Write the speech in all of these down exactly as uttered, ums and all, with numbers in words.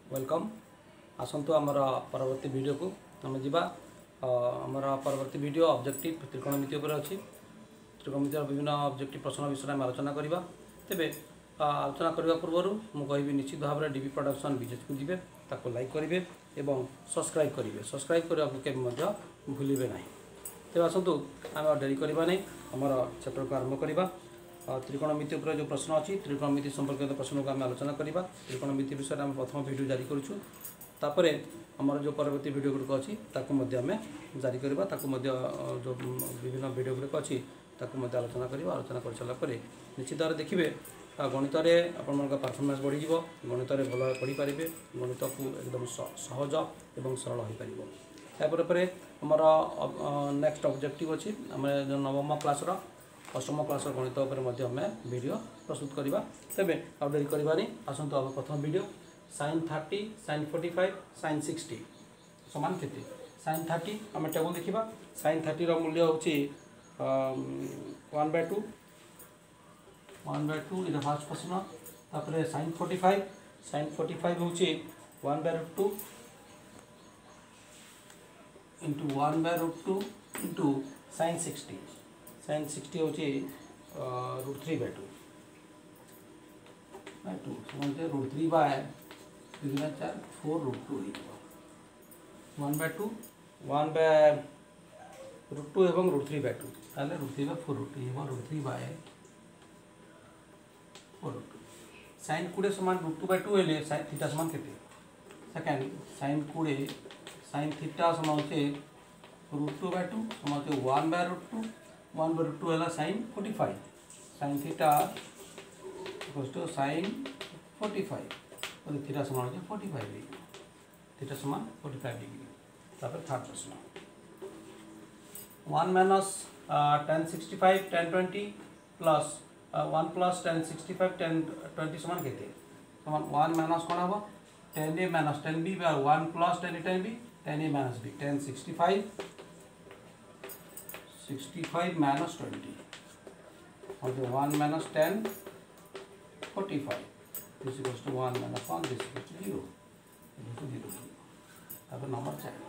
Welcome आसतु आमर परवर्ती video को आम जा आमर परवर्ती वीडियो ऑब्जेक्टिव त्रिकोणमिति उपर अच्छी त्रिकोणमिति विभिन्न ऑब्जेक्टिव प्रश्न विषय में आलोचना करवा तेरे आलोचना करने पूर्व मुझे निश्चित भाव में डीबी प्रोडक्शन विजिट को जी ताको लाइक करेंगे और सब्सक्राइब करेंगे सब्सक्राइब करने के भूलिए ना तेज आसतु आम डेरी करवा नहीं आमर चैप्टर को आरंभ करवा त्रिकोणमिति उपर जो प्रश्न अच्छी त्रिकोणमिति संपर्कित प्रश्न को आम आलोचना करवा त्रिकोणमिति विषय में प्रथम वीडियो जारी करूँ तापर आमर जो परवर्ती वीडियो गुड़िक अच्छी आम जारी करवा जो विभिन्न वीडियो गुड़िक अच्छी आलोचना करवा आलोचना कर सारापर निश्चित भाव देखिए गणित में आप परफॉर्मेंस बढ़ी गणित में भल पढ़ी पारे गणित को एकदम सहज और सरल हो पार पर आमर नेक्स्ट ऑब्जेक्टिव अच्छी आम जो नवम क्लास अष्टम क्लास गणित वीडियो प्रस्तुत करवा तेरे आ डेरी करवा नहीं आसतु आम प्रथम video sine thirty sine forty five sine sixty समान केते साइन थर्टी आम टेबल देखा साइन थर्टी मूल्य हूँ one by two one by two it first प्रश्न तापर sine forty five sine forty five हूँ one by root two into one by root two into sine sixty sine sixty हूँ root three by two by two समझे root three by दुई चार four root to हो one by two one by root two एवं root three by two ताले root three by four root two एवं root three by four root two sine कोड़े सामान root two by two हेले sine theta सामान केते second sine कोड़े sine theta सामान होचे रूट टू बाय टू सामान होचे one by root two one by root two है sine forty five sine theta equals to sine forty five और थीटा समान हो फोर्टी फाइव डिग्री थीटा समान फोर्टी फाइव डिग्री तापर थर्ड प्रश्न one minus tan sixty five tan twenty plus one plus tan sixty five tan twenty समान के समान one minus कौन हम tan A minus tan B one plus tan A tan B tan A minus B tan sixty five sixty five minus twenty और जो one minus tan forty five this equals to one minus one this equals to zero zero तापर number चार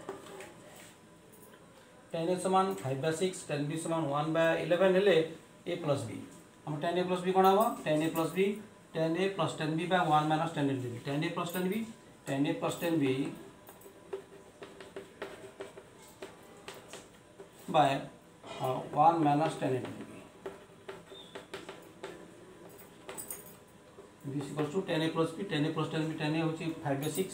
tan A समान five by six tan B समान one by eleven हेले A plus B हम tan A plus B कौन हम tan A plus B tan A plus tan B by one minus tan A B tan A plus tan B tan A plus tan B by one minus tan A B this equals to tan A plus B tan A plus tan B tan A हूँ five by six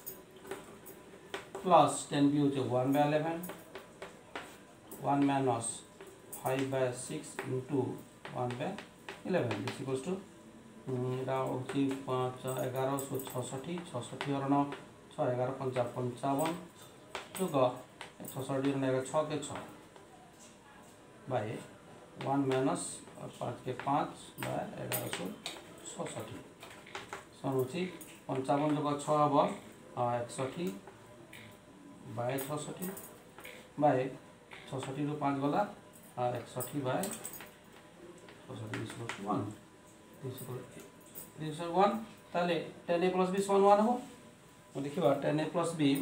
plus tan B हूँ one by eleven one minus five by six into one by eleven this equals to हूँ पाँच एगार सौ छठी छठी हरण छः एगार पंचा पंचावन जुग छठी हरण एगार छः के छः बाय वन माइनस पाँच के पाँच बाय एगार सौ छठी सन हूँ पंचावन जुग छः हम एकसठी बाय छठी बाय छठी रु पाँच गला एकसठी बाय छठी वन वन ताले टेन ए प्लस बी समान वन हम देखा टेन ए प्लस बी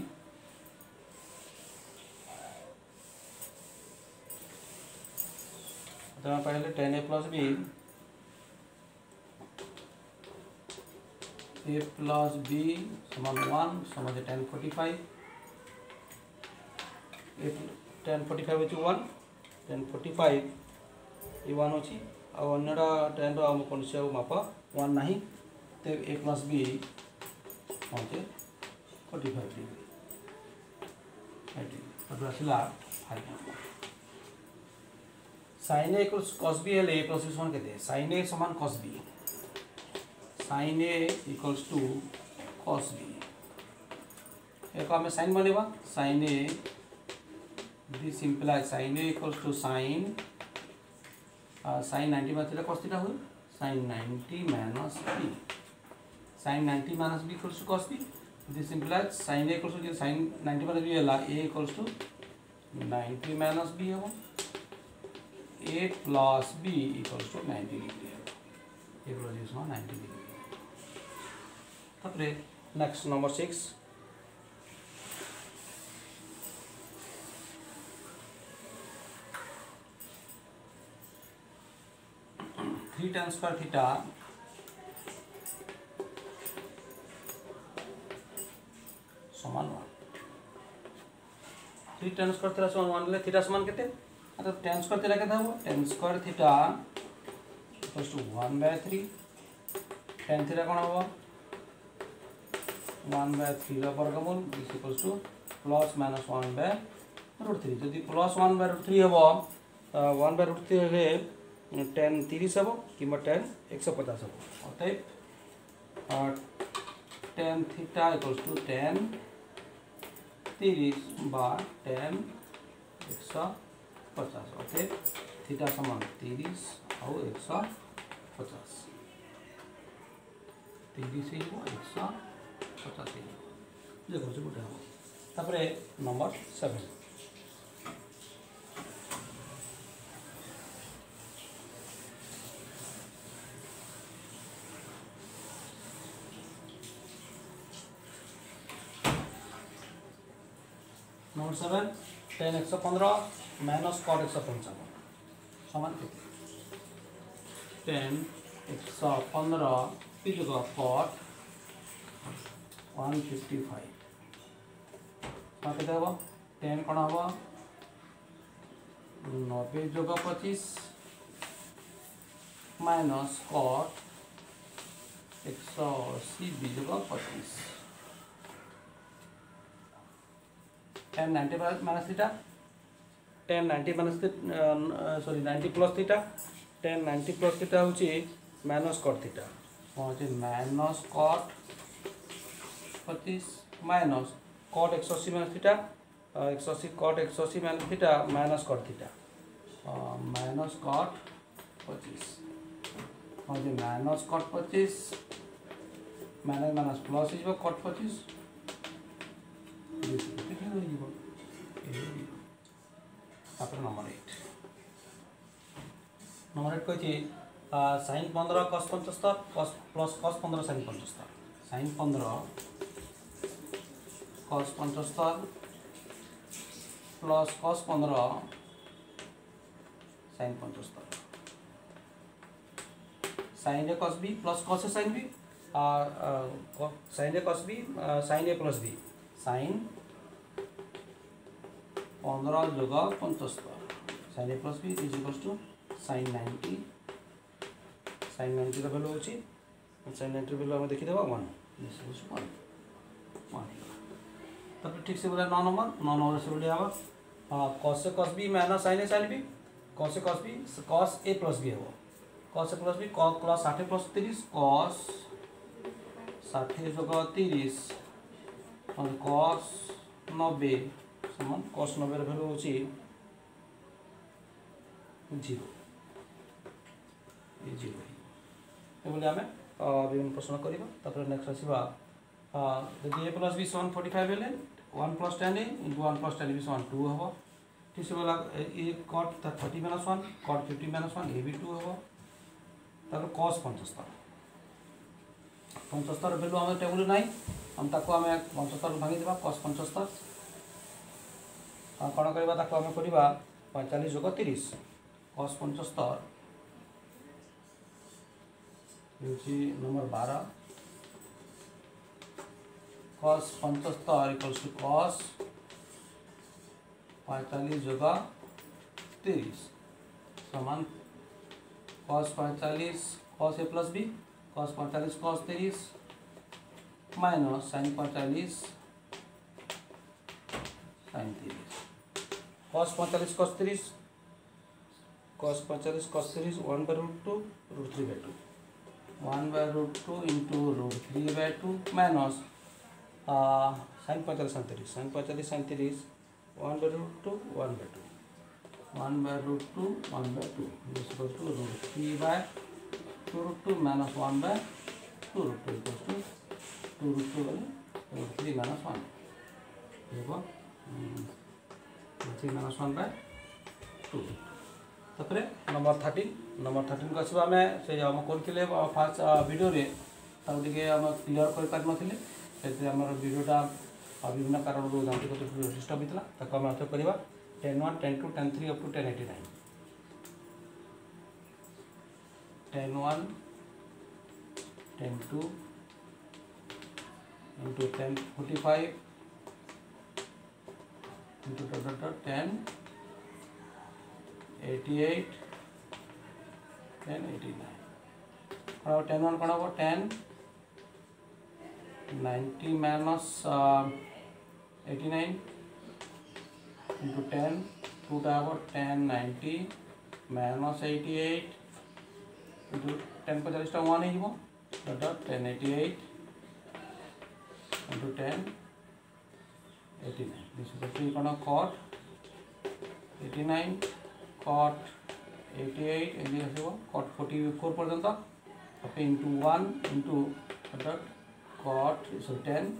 पहले tan A plus B A plus B समान वन समान tan forty five tan forty five हूँ वन टेन फोर्टी फाइव ये वन अच्छी आटा टेन रम कौन से माप वन ना तो ए प्लस बी हमें फोर्टी फाइव डिग्री आसला five sine A cos B हेले ए प्लस बी समान के साइन ए समान cos B sine A equals to cos B एक आम साइन बनवा sine A this implies sine A equals to sine sine ninety minus cos theta हुए sine ninety minus B sine ninety minus B equals to cos B this implies sine A equals to sine ninety minus B है A equals to ninety minus B हम A plus B equals to ninety degree A plus B ninety degree तापर next number six three tan square theta समान one three tan square theta समान one ले theta समान केते तो tan square theta केते हो tan square theta equals to one by three tan theta कोन हो वन बाय थ्री रा वर्गमूल is equals to plus minus one by root three जदि plus one by root three हो वन बाय रूट थ्री रे tan तीस हम कि टेन एक सौ पचास हम अतएव tan theta equals to tan तीस बा टेन एक सौ पचास अतएव थीटा समान तीस आउ एक सौ पचास तीस एक सौ पचास देखो गोटे हम तापर number seven number seven tan एक सौ पंद्रह माइनस कॉट एक सौ पंचावन समान के टेन एक सौ पंद्रह जगह कॉट वन फिफ्टी फाइव के हम टेन कौन हम नब्बे जगह पचीस माइनस कॉट एक सौ अस्सी जगह पचीस tan ninety minus theta tan ninety minus sorry ninety plus theta tan ninety plus theta होची माइनस कॉट थीटा होची माइनस कॉट पच्चीस माइनस कॉट एक सौ अस्सी माइनस थीटा एक सौ अस्सी कॉट एक सौ अस्सी minus theta minus cot theta minus cot पच्चीस होची माइनस कॉट पच्चीस माइनस माइनस प्लस हो कॉट पच्चीस नंबर एट नंबर एट कही साइन पंद्रह कस पंचस्तर कस प्लस कस पंद्रह साइन पंचस्तर साइन पंद्रह कस पंचस्तर प्लस कस पंद्रह साइन पंचस्तर sine A cos B plus cos A sine B sine A cos B sine A plus B sine पंद्रह जगह पंचस्तर sine A plus B is equals to sine ninety sine ninety value होची sine ninety value हम देखि देबा one one one तब ठीक से बोला नौ नंबर नौ नंबर से बोलिए हम हां cos A cos b minus sin A sin b cos A cos b cos a plus b हो cos A plus b cos plus साठ प्लस तीस cos साठ जगह तीस और cos नब्बे समान cos नब्बे रे वैल्यू होची जीरो ये जीरो ये बोले आमे विभिन्न प्रश्न करिबा तापर नेक्स्ट आसीबा यदि a प्लस b समान फोर्टी फाइव हेले one plus tan a into one plus tan b समान टू हबो ठीक से बोला a cot thirty minus one cot fifty minus one a भी टू हबो तापर cos पचहत्तर पचहत्तर वैल्यू हम टेबल नाही हम ताको हम पचहत्तर भांगी देबा cos पचहत्तर कौन करबा ताको हम करबा पैंतालीस जगह तीस cos पचहत्तर नंबर बारह cos पचहत्तर इक्वल्स टू cos पैंतालीस जगह तीस समान cos पैंतालीस cos A plus B cos पैंतालीस cos तीस माइनस sin पैंतालीस sin तीस cos पैंतालीस cos तीस cos पैंतालीस cos तीस one by root two root three by two one by root two into root three by two minus sine पैंतालीस sine तीस साइन पैंतालीस साइन तीस one by root two one by two one by root two one by two equal to root three by two root two minus one by two root two equal to two root two बोले root three minus one देखो root three minus one by two तापर number thirteen number thirteen को आसवा आम से आम करते fast video रे क्लीयर कर पार नथिले से आम वीडियोटा विभिन्न कारण यांत्रिक त्रुटि डिस्टर्ब होता ताको आम अर्थक करवा tan one tan two tan three up to tan eighty nine tan one tan two into ten forty five into tan eighty eight ten eighty nine tan one कौन हम tan ninety minus eighty nine into tan टूटा हम tan ninety minus eighty eight into tan पचास one हो tan eighty eight into tan eighty nine this कौन cot eighty nine cot eighty eight एम आसो cut forty four पर्यंत into one into cot so tan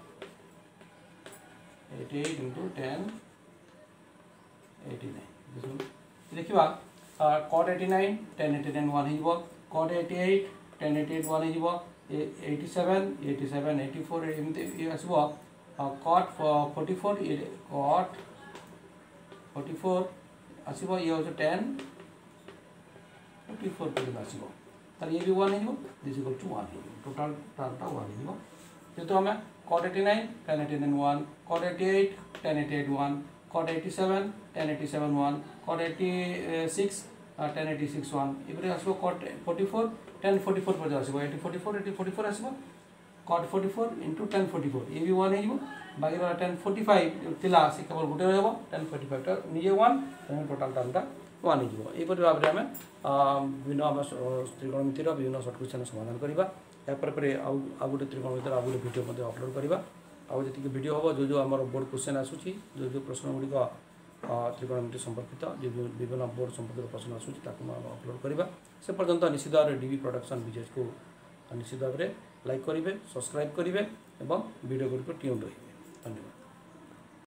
eighty eight into tan eighty nine देखा cot eighty nine ten eighty nine one हो cot eighty eight ten eighty eight one हो eighty seven eighty seven eighty four एमती आसो cut forty four cot forty four आसो ये हूँ ten forty four पर्यटन आसो तार ये भी वन हो this equal to one total टर्मटा वन हो जेहतु आम cut eighty nine ten eighty nine one cut eighty eight ten eighty eight one cut eighty seven ten eighty seven one cut eighty six ten eighty six one ये आसो cut forty four ten forty four पर्यटन आसो eighty forty four eighty forty four आसो cut forty four into ten forty four ये भी one हो बाकी रहा टेन फोर्टी फाइव थिला से केवल गोटे रहा टेन फोर्टी फाइव निजे वन टोटाल टर्मटा वन हो यहपरि भाव में आम विभिन्न आम त्रिकोणमितिर विभिन्न सर्ट क्वेश्चन समाधान करवा यापर आउ गोटे त्रिकोणमितिर आउ गोटे वीडियो अपलोड करवा आउ जी वीडियो हम जो जो आम बोर्ड क्वेश्चन आसूँ जो जो प्रश्न गुड़िक त्रिकोणमिति संपर्कित जो विभिन्न बोर्ड संपर्कित प्रश्न आसूँ अपलोड करवा से पर्यंत निश्चित भाव में डीवी प्रोडक्शन विजेज को निश्चित भाव में लाइक करेंगे सब्सक्राइब करेंगे और वीडियो गुड़िक ट्यून रही धन्यवाद।